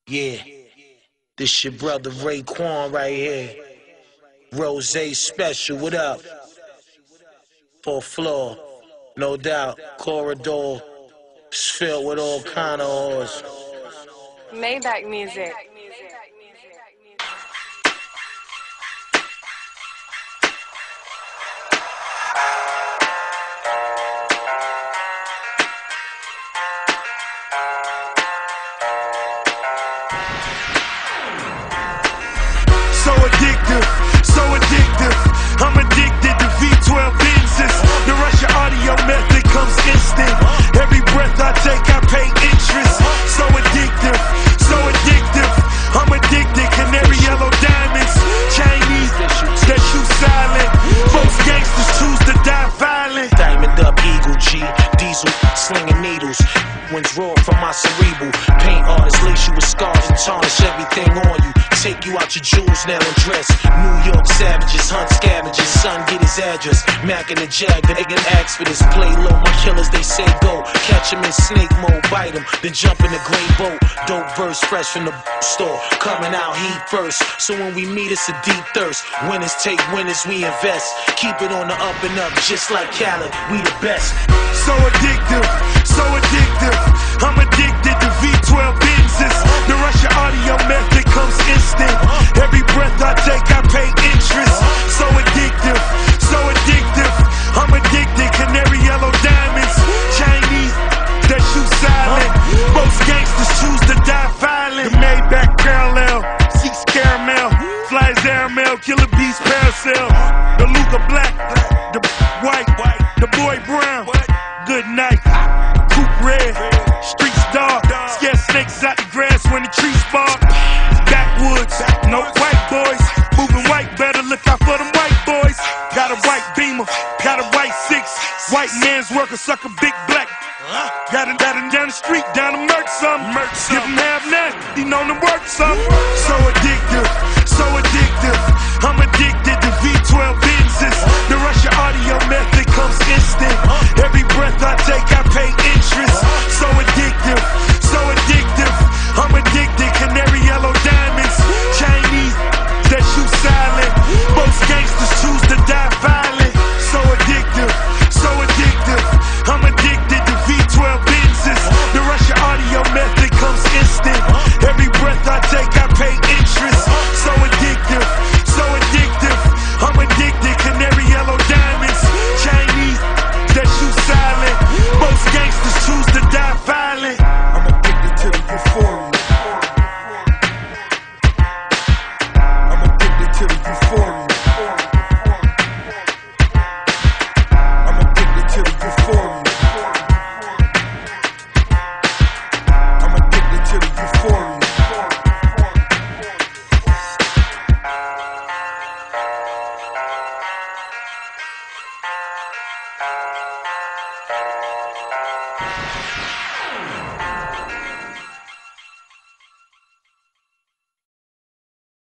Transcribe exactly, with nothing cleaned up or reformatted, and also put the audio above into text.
Yeah, this your brother Raekwon right here. Rose Special, what up? Fourth floor, no doubt. Corridor, it's filled with all kind of whores. Maybach music. So addictive, so addictive. I'm addicted to V twelve Benzes. The Russia audio method comes instant. Every breath I take, I pay interest. So addictive, so addictive. I'm addicted. Canary yellow diamonds, Chinese that shoot silent. Most gangsters choose to die violent. Diamond up, Eagle G, Diesel, slinging needles. Winds roar from my cerebral. Paint artists lace you with scars and tarnish everything on you. Take you out your jewels, now and dress. New York savages, hunt scavengers. Son, get his address. Mac and the Jag, they can ask for this. Play low, my killers, they say go. Catch him in snake mode, bite him, then jump in the gray boat. Dope verse, fresh from the store. Coming out heat first. So when we meet, it's a deep thirst. Winners take winners, we invest. Keep it on the up and up, just like Khaled, we the best. So addictive, so addictive. I'm addicted to V twelve Benzes. The Russia audio method comes instant. Every breath I take, I pay interest. So addictive, so addictive. I'm addicted. Canary yellow diamonds, Chinese that shoot silent. Most gangsters choose to die violent. The Maybach parallel, seats caramel, flies airmail, killer bees parasail. The Luca black, the white, the boy brown. Good night, coupe red, streets dark. Scare snakes out the grass when the trees bark. Backwoods, no white boys. Moving white, better look out for them white boys. Got a white Beamer, got a white six. White man's worker, suck a big black. Got him, got him down the street, down to murk some. Give him half nine, he known to work some. So addictive, so addictive. I'm addicted to V twelve Benzes. The Russia audio method comes instant. Every breath I take, I pay interest. So addictive, so addictive. I'm addicted. Canary yellow diamonds, Chinese that shoot silent. Most gangsters choose to die violent. So addictive, so addictive. I'm addicted to V twelve Benzes. The Russia audio method comes instant. Every breath I take, I pay interest. So addictive, so addictive. I'm addicted. Canary yellow diamonds, Chinese that shoot silent. Most gangsters choose to die violent. I'm addicted to the euphoria. I'm addicted to the euphoria. I'm addicted to the euphoria. I'm addicted to the euphoria.